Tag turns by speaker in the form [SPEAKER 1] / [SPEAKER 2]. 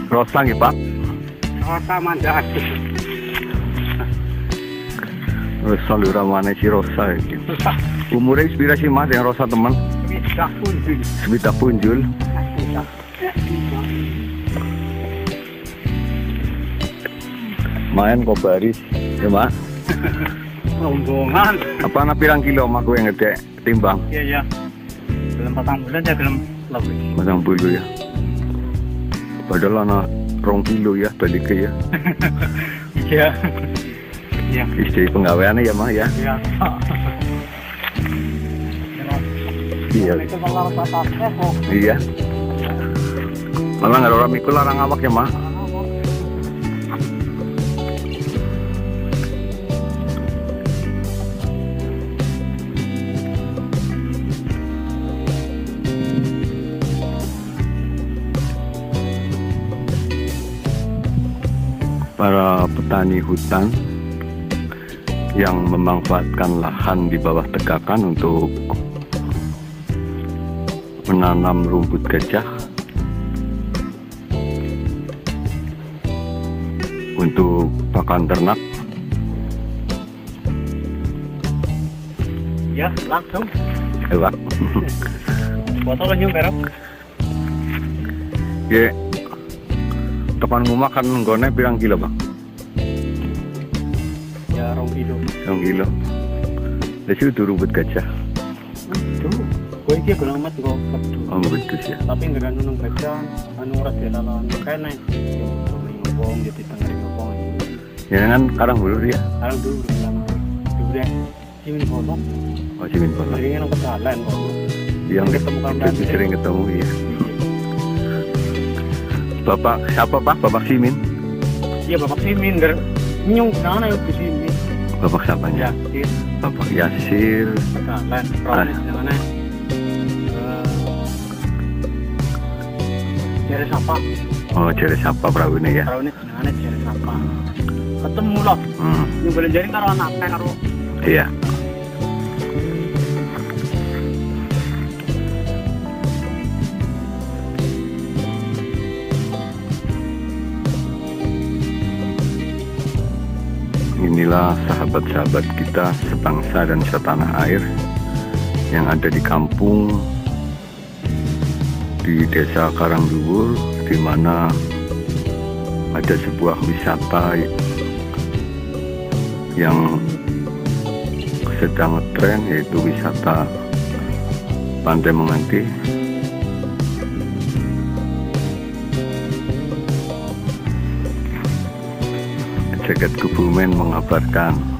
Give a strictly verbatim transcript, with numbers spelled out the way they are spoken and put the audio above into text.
[SPEAKER 1] Rosa nggih, Pak.
[SPEAKER 2] Rosa Mandasi.
[SPEAKER 1] Rosa luramane si Rosa iki. Umure inspirasi Mas yang Rosa teman.
[SPEAKER 2] Swidak punjul.
[SPEAKER 1] Swidak punjul. Main kok baris, ya Mak.
[SPEAKER 2] Rombongan.
[SPEAKER 1] Apa na pirang kilo mak kowe ngedek timbang?
[SPEAKER 2] Iya ya. Dalam patang bulan ya dalam lebih.
[SPEAKER 1] Patang puluh ya. Padahal ana rong kilo ya balik ke ya.
[SPEAKER 2] Iya. Iya.
[SPEAKER 1] Istri penggaweane ya Mak ya.
[SPEAKER 2] Iya.
[SPEAKER 1] Iya.
[SPEAKER 2] Itu malah batasnya kok.
[SPEAKER 1] Iya. Malah nggak orang mikul larang awak ya Mak. Para petani hutan yang memanfaatkan lahan di bawah tegakan untuk menanam rumput gajah untuk pakan ternak.
[SPEAKER 2] Ya, langsung.
[SPEAKER 1] Lewat.
[SPEAKER 2] Botol aja merah.
[SPEAKER 1] Ya, tekan ngomah kan nggone pirang kilo Bang?
[SPEAKER 2] Ya, rong kilo.
[SPEAKER 1] Rong kilo. Jadi itu rumput gajah.
[SPEAKER 2] Itu, gue ini belum amat gue betul.
[SPEAKER 1] Oh, betul ya.
[SPEAKER 2] Tapi nggak kan nunung gajah, anu ras dia lalan kene. Ngomong jadi tengah ngomong.
[SPEAKER 1] Ya kan karang bulur ya.
[SPEAKER 2] Karang dulu lama. Dulu deh, cimin bolong.
[SPEAKER 1] Oh, cimin bolong.
[SPEAKER 2] Seringnya nang kejalan kok.
[SPEAKER 1] Yang
[SPEAKER 2] ketemu kawan.
[SPEAKER 1] Sering ketemu ya. Bapak siapa Pak? Bapak Simin?
[SPEAKER 2] Iya Bapak Simin, ger nyung sana yuk di sini.
[SPEAKER 1] Bapak siapanya?
[SPEAKER 2] Yasir.
[SPEAKER 1] Bapak Yasir.
[SPEAKER 2] Kejalan, perawan di mana? Jere Sapa.
[SPEAKER 1] Oh, Jere Sapa perahu ini ya?
[SPEAKER 2] Perahu ini mana Jere Sapa. Ketemu loh.
[SPEAKER 1] Hmm.
[SPEAKER 2] Yang boleh jadi karo anaknya karo.
[SPEAKER 1] Iya. Inilah sahabat-sahabat kita sebangsa dan setanah air yang ada di kampung di Desa Karangduwur, di mana ada sebuah wisata yang sedang ngetren, yaitu wisata Pantai Menganti. Jagat Kebumen mengabarkan